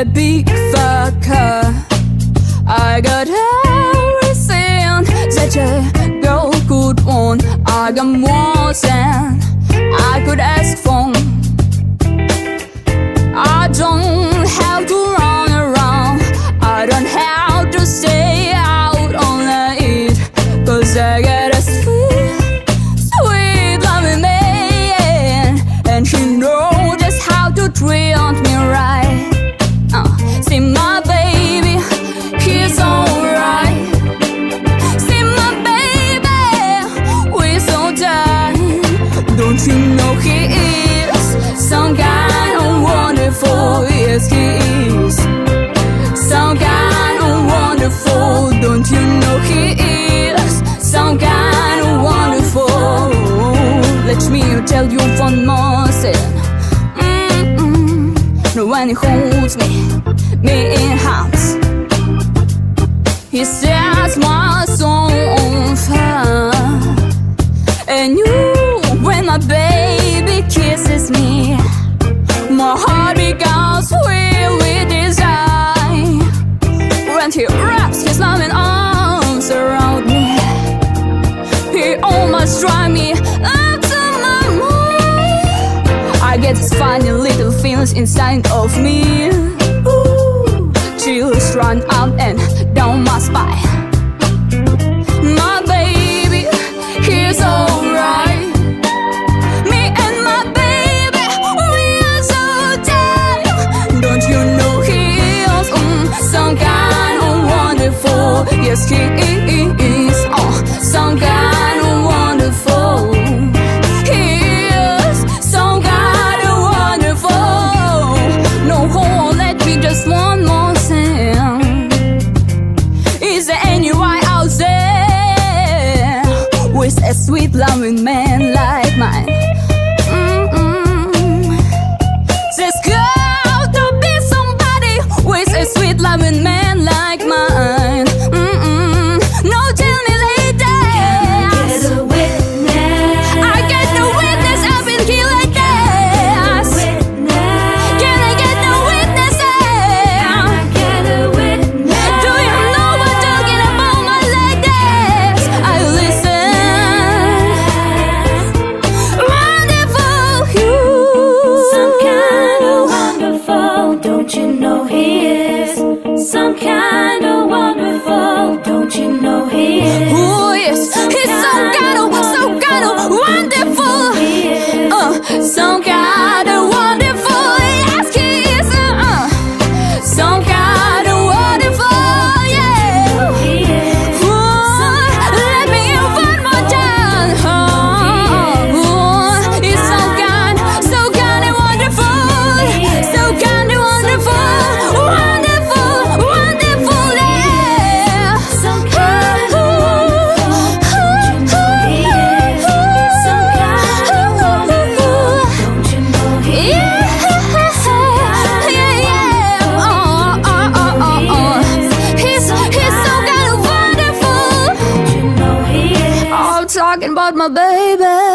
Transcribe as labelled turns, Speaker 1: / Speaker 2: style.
Speaker 1: a big fat car. I got everything that a girl could want. I got more than I could ask for. I don't have to run around, I don't have to stay out all night, 'cause I got a sweet, sweet loving man, and she knows just how to treat me right. See my baby, he's alright. See my baby, we're so done. Don't you know he is some kind of wonderful? Yes, he is some kind of wonderful. Don't you know he is some kind of wonderful? Let me tell you one more thing. When he holds me in hands, he sets my soul on fire. And you, when my baby kisses me, my heart becomes filled with desire. When he wraps his loving arms around me, he almost drives me up to my mind. I get this funny little feelings inside of me. Chills run up and down my spine. My baby, he's alright. Me and my baby, we are so tight. Don't you know he is some kind of wonderful? Yes, he is some kind of wonderful. He is some kind of wonderful. No, hold, let me just one more thing. Is there anyone out there with a sweet loving man like mine? There's got to be somebody with a sweet loving man like mine. No, tell me later.
Speaker 2: Get a witness.
Speaker 1: I get the witness up in here like this. Can I get the witness?
Speaker 2: Get a witness.
Speaker 1: Do you know what I'm talking about, my ladies? I listen. Wonderful you.
Speaker 2: Some kind of wonderful. Don't you know he is some kind of wonderful? Don't you know he is?
Speaker 1: Oh yes, he's so kind of wonderful. Some kind of wonderful. Yes, he is. Some kind of wonderful. Yeah.
Speaker 2: He is.
Speaker 1: Let me hear one more time. He's so kind of wonderful. So kind of wonderful. Wonderful, wonderful, yeah.
Speaker 2: Some kind of wonderful. Don't you know he is? Some kind of wonderful. Don't you know he is?
Speaker 1: He's so kind of wonderful.
Speaker 2: Don't you know he is?
Speaker 1: I'm talking about my baby.